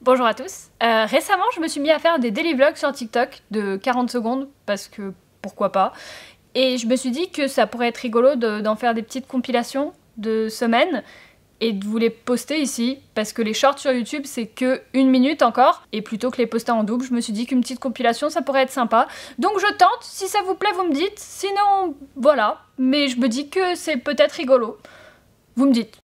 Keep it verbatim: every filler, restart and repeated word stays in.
Bonjour à tous. Euh, récemment, je me suis mis à faire des daily vlogs sur TikTok de quarante secondes parce que pourquoi pas. Et je me suis dit que ça pourrait être rigolo d'en faire des petites compilations de semaines et de vous les poster ici parce que les shorts sur YouTube c'est que une minute encore et plutôt que les poster en double, je me suis dit qu'une petite compilation ça pourrait être sympa. Donc je tente, si ça vous plaît vous me dites, sinon voilà. Mais je me dis que c'est peut-être rigolo. Vous me dites.